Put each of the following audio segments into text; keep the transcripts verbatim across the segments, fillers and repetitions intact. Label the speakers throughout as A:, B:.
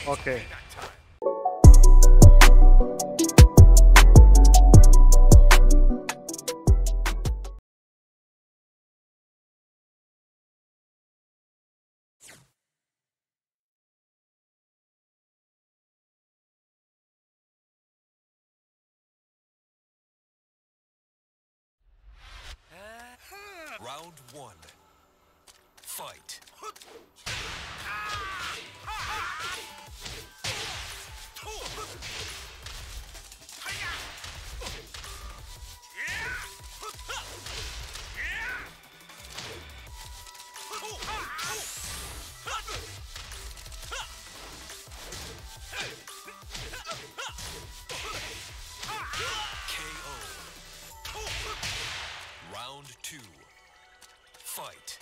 A: Okay.
B: Round one. Fight. K O. Round two. Fight.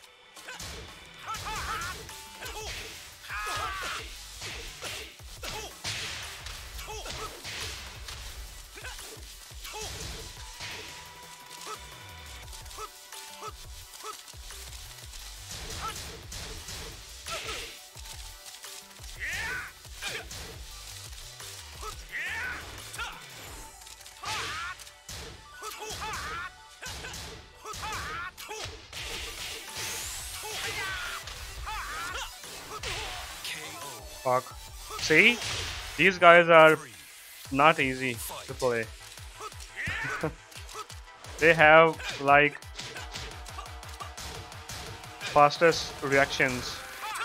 A: Fuck. See? These guys are not easy to play. They have like fastest reactions.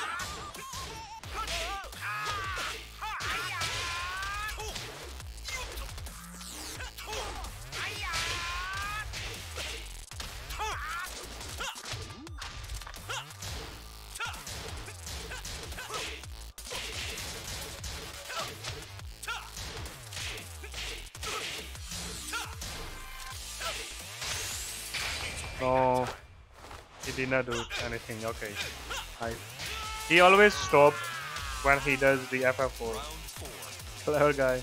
A: No, he did not do anything. Okay, I, he always stops when he does the F F four. Clever guy.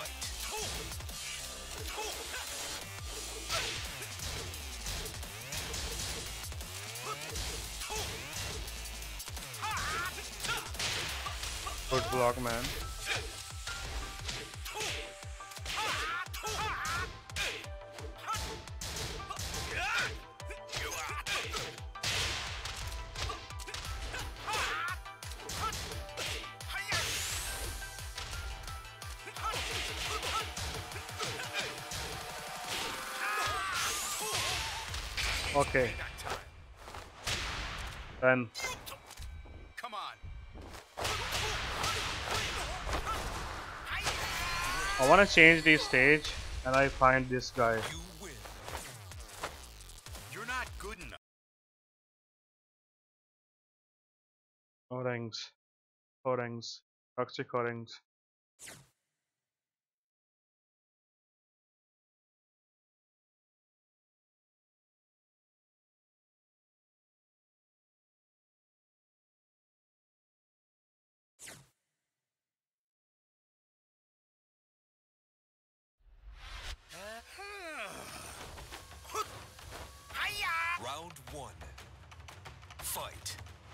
A: Good block, man. Okay. Then.
B: Come on.
A: I want to change the stage, and I find this guy.
B: You win. You're not good enough.
A: Orangs. Orangs. Toxic orangs.
B: Round one. Fight.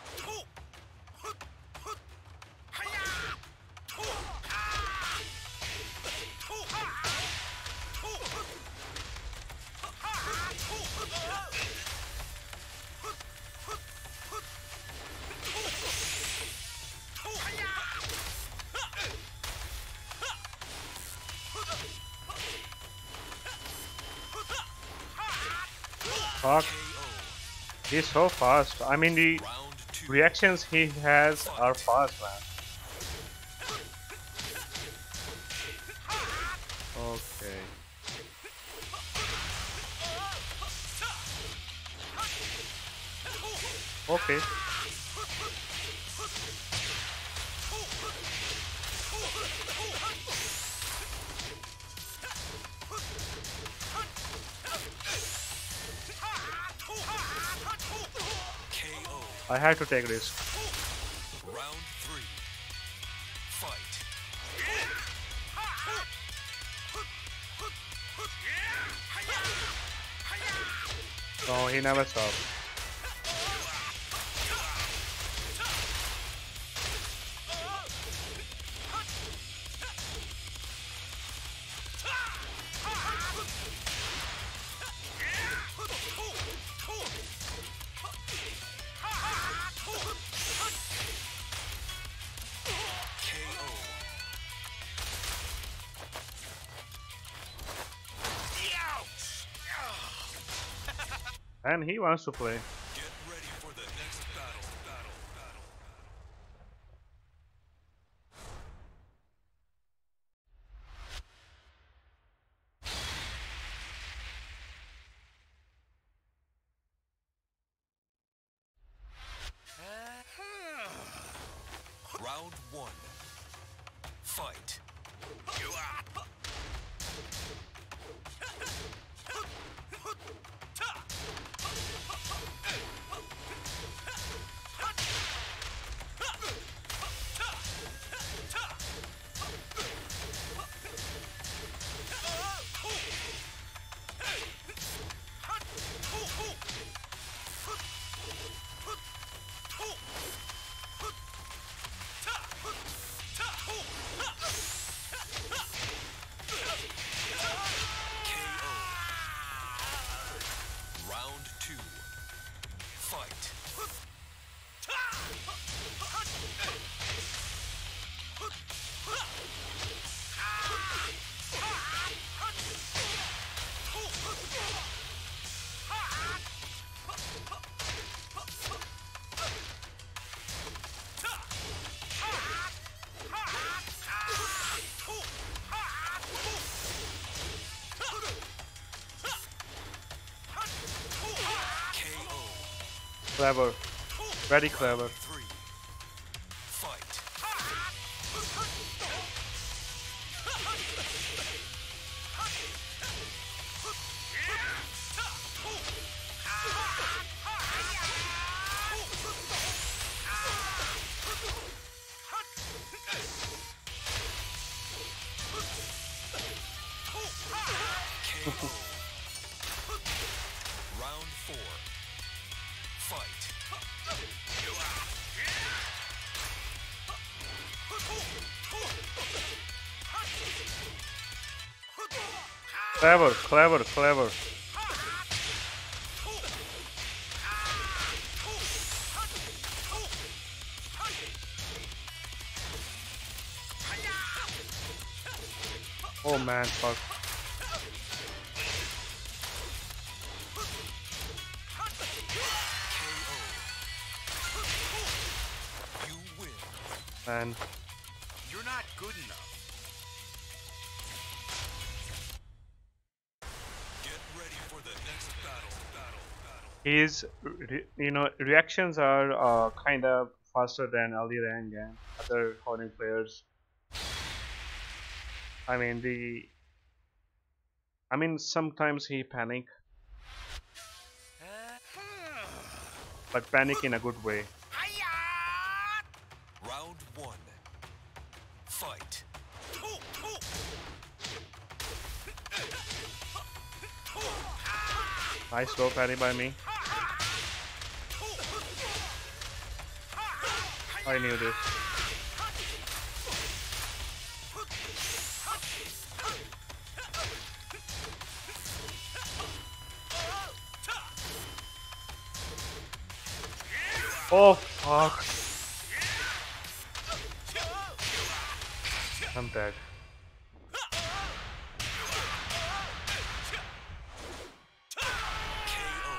A: Fuck. He's so fast. I mean, the reactions he has are fast, man. Okay. Okay.
B: K O.
A: I had to take risk.
B: Round three. Fight.
A: No, he never stopped. And he wants to play.
B: Get ready for the next battle. Battle. Battle. Battle. Round one. Fight. Round two. Fight.
A: Clever. Very clever.
B: Three. Fight. K O. Round four. Fight.
A: Clever, clever, clever. Oh man, fuck.
B: You win.
A: Man.
B: You're not good enough. Get ready for the next battle. Battle. Battle.
A: His, re- you know, reactions are uh, kind of faster than Alirang and other Howling players. I mean the. I mean sometimes he panic, but panic in a good way.
B: Round one. Fight.
A: Nice low parry by me. I knew this. Oh fuck. I'm dead.
B: K O.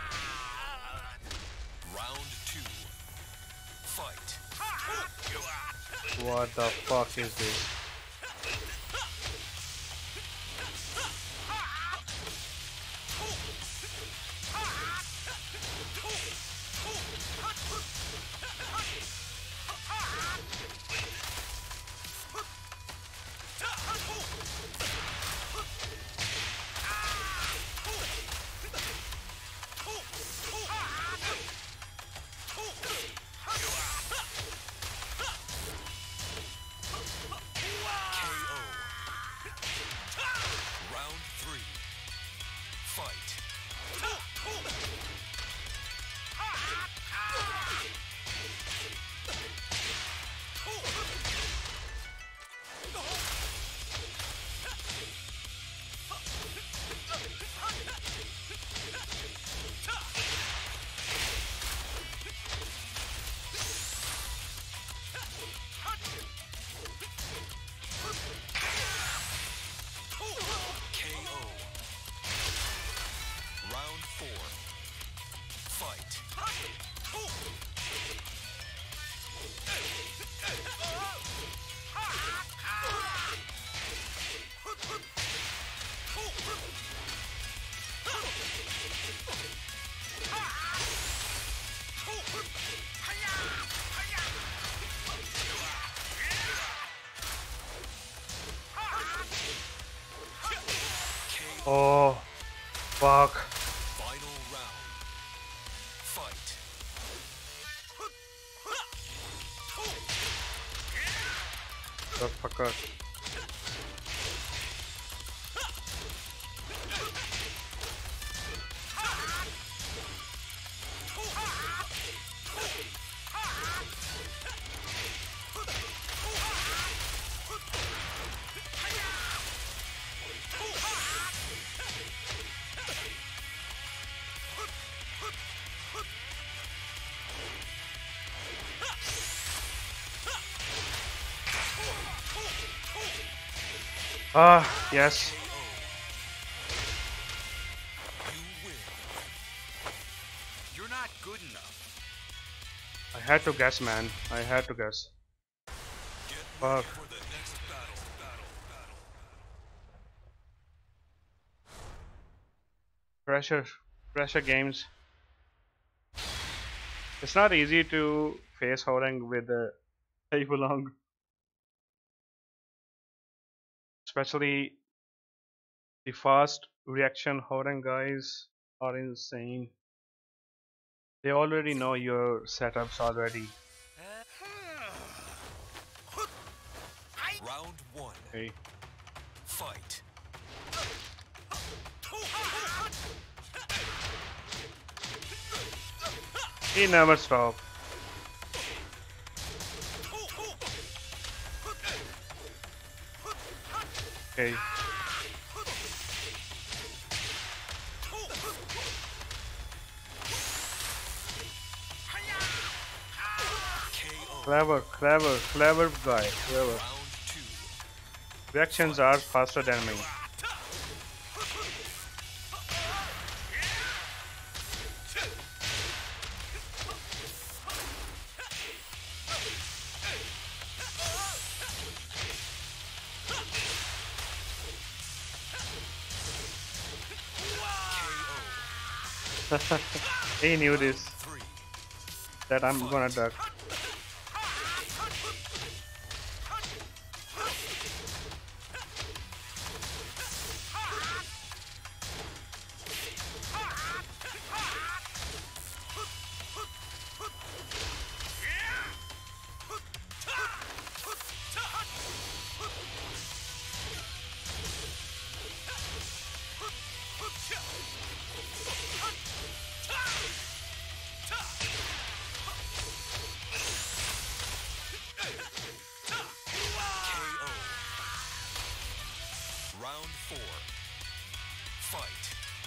B: Round two. Fight.
A: What the fuck is this?
B: K O. Round three. Fight. K O.
A: Oh, fuck.
B: Final round. Fight.
A: The fucker. Ah, yes.
B: You win. You're not good enough.
A: I had to guess, man. I had to guess.
B: Get
A: Fuck.
B: ready for the next battle. Battle. Battle.
A: Pressure. Pressure games. It's not easy to face Horeng with uh, Long. Especially the fast reaction Horeng guys are insane. They already know your setups already.
B: Round one.
A: Okay.
B: Fight.
A: He never stop. Okay.
B: K O.
A: Clever, clever, clever guy. Clever.
B: Round two.
A: Reactions are faster than me. He knew this,
B: Three.
A: that I'm gonna duck.
B: K O. Round four. Fight.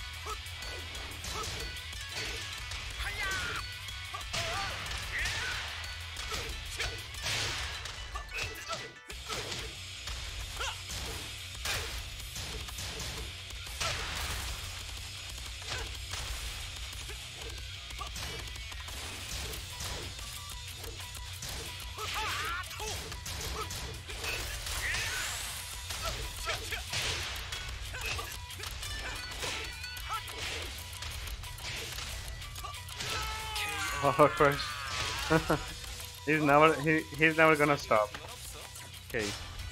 A: Oh, first. he's never he, he's never gonna stop. Okay.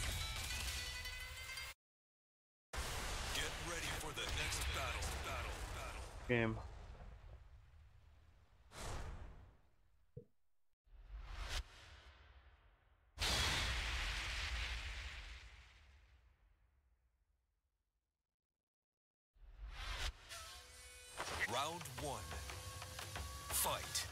B: Get ready for the next battle. Battle. Battle.
A: Game.
B: Round one. Fight.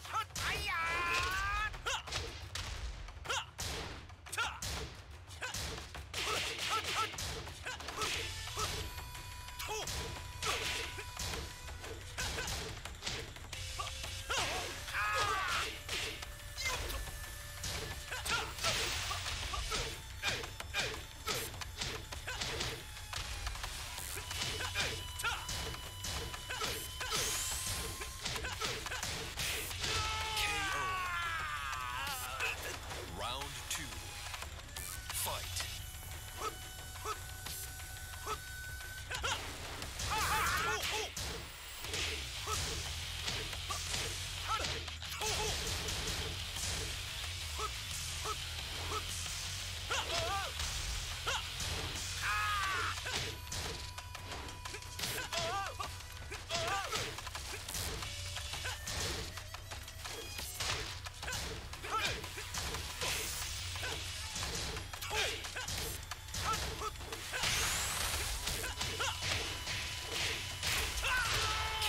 B: K O.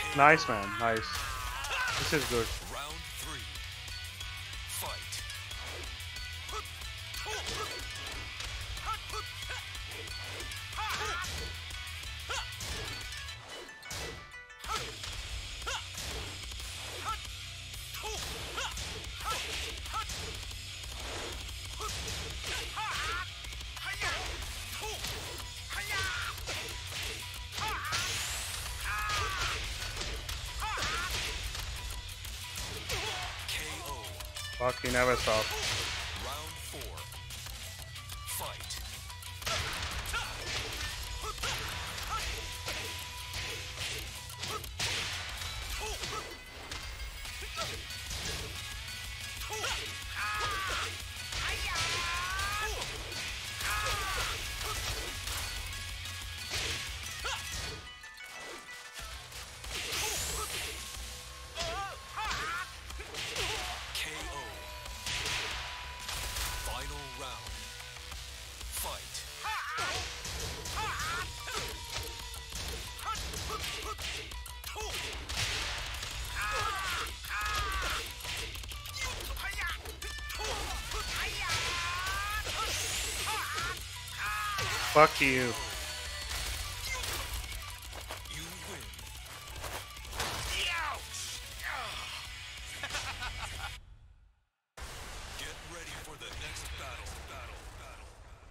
A: Nice, man. Nice. This is good.
B: Round three. Fight. K O.
A: Fuck, he never stopped.
B: Round four. Fight. K O. Final round. Fight.
A: Fuck you.
B: You win. Get ready for the next battle. Battle. Battle.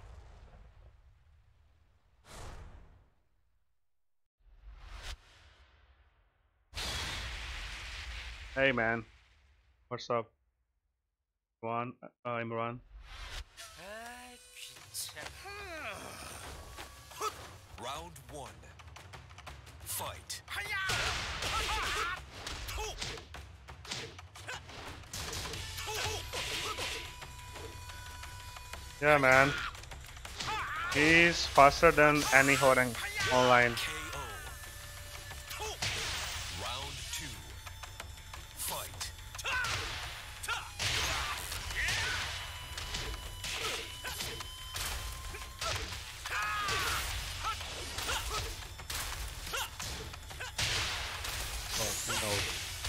A: Hey, man. What's up? Imran? Uh, Imran?
B: Round one. Fight.
A: Yeah, man. He's faster than any Horeng online.
B: K O. Round two. Fight.
A: Oh, he knows.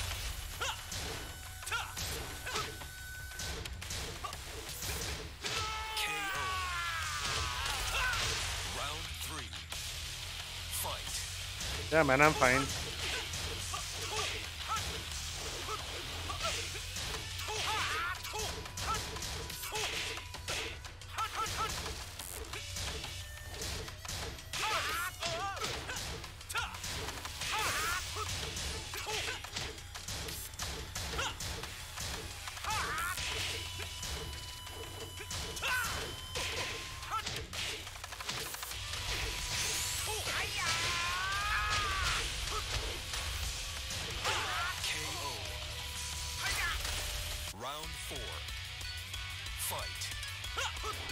B: K O. Round three. Fight.
A: Yeah, man, I'm fine.
B: K O. Round four. Fight.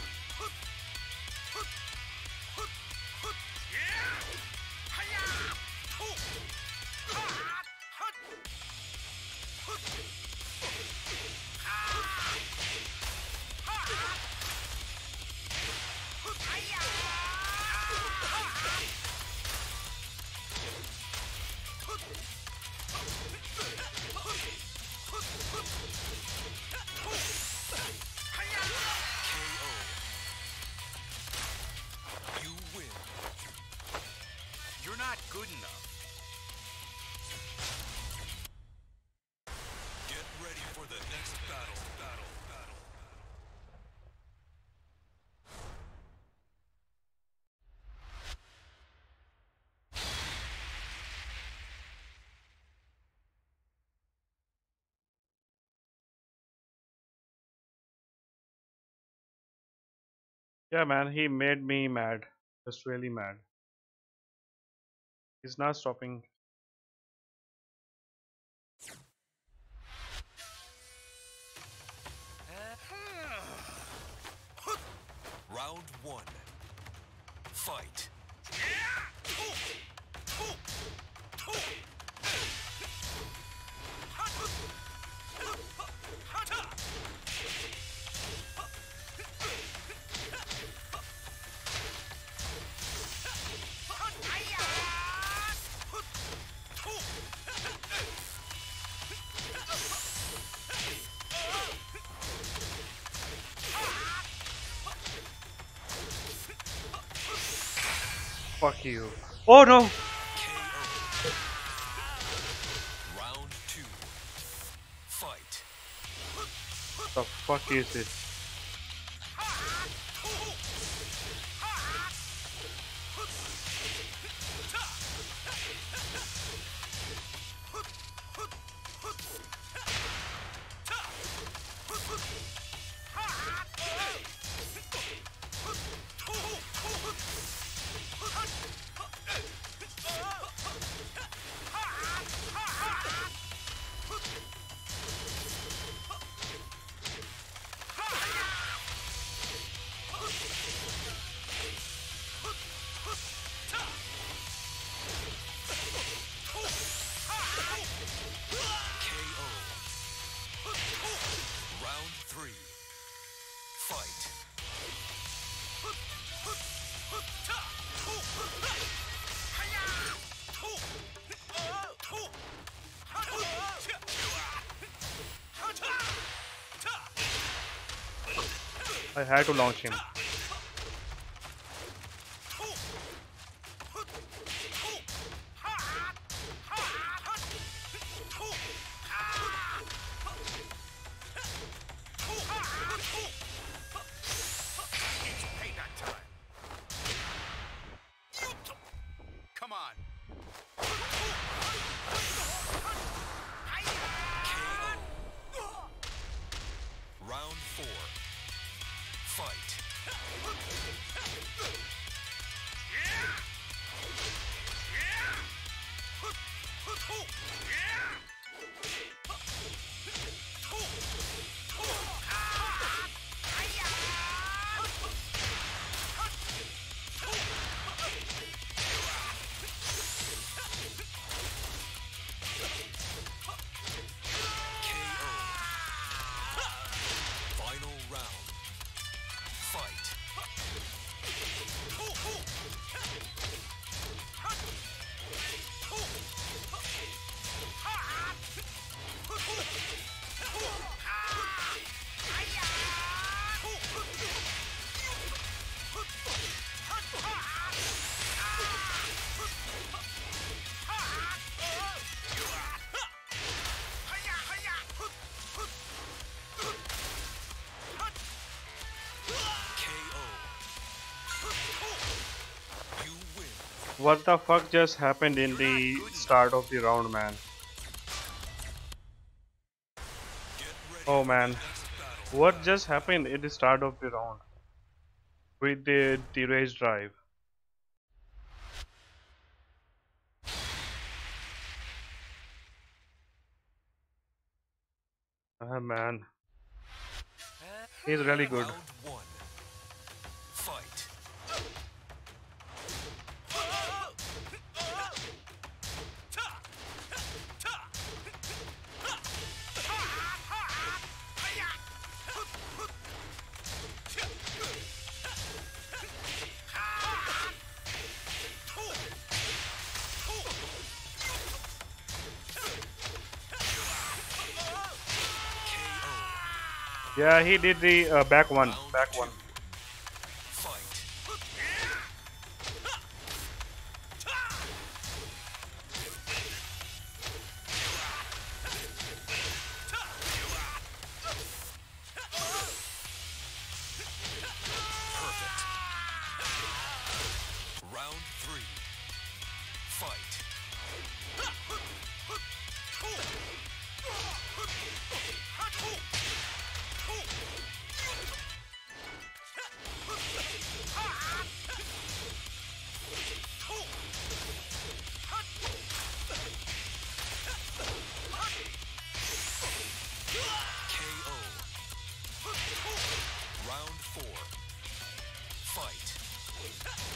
B: K O. You win.
C: You're not good enough.
B: Get ready for the next battle. Battle. Battle.
A: Yeah, man, he made me mad. Just really mad. He's not stopping.
B: Round one. Fight.
A: Fuck you. Oh no!
B: K O. Round two. Fight.
A: The fuck is this?
B: K O. Round three. Fight.
A: I had to launch him.
B: Payback time. Come on. K O. Round four. Fight. K O. Final round. Fight. K O. You win.
A: What the fuck just happened in the start of the round, man?
B: Get ready
A: Oh
B: for
A: man.
B: the next battle.
A: What just happened at the start of the round? With the, the race drive. Ah man. He's really good.
B: Round one. Fight. K O.
A: Yeah, he did the uh, back one.
B: Round
A: Back
B: two.
A: one.
B: Fight. Perfect. Round three. Fight. K O. Round four. Fight.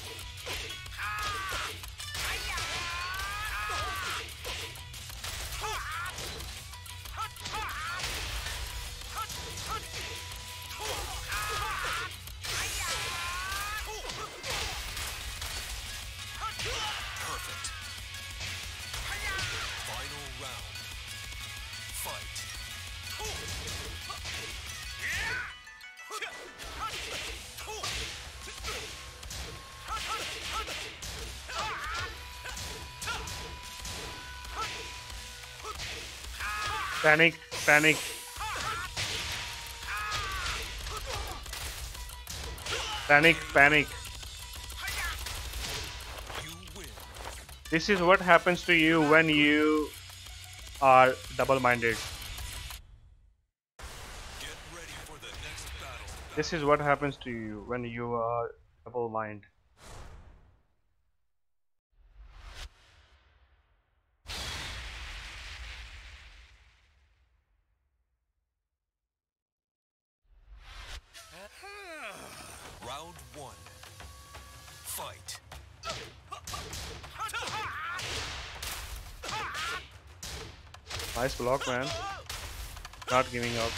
B: Perfect. Final round. Fight.
A: Panic, panic. Panic, panic.
B: You win.
A: This is what happens to you when you are double-minded.
B: Get ready for the next battle.
A: This is what happens to you when you are double-minded.
B: Round one. Fight.
A: Nice block, man. Not giving up.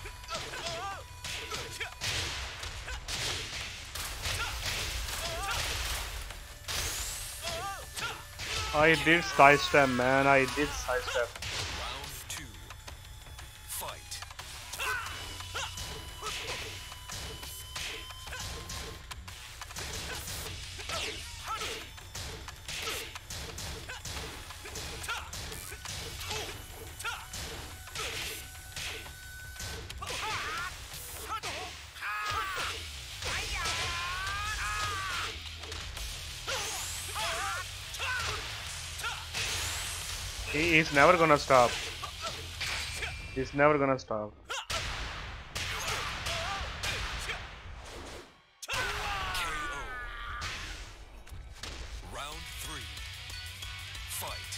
A: I did sidestep, man. I did sidestep.
B: Round two. Fight.
A: He is never gonna stop. He's never gonna stop.
B: K O. Round three. Fight.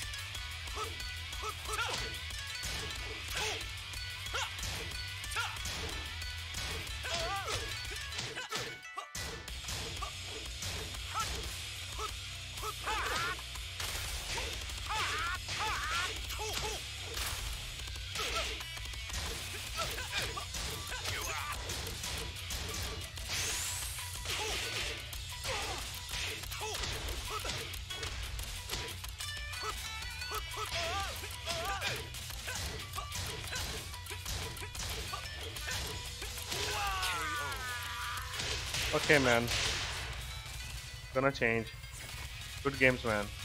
A: Okay, man. Gonna change. Good games, man.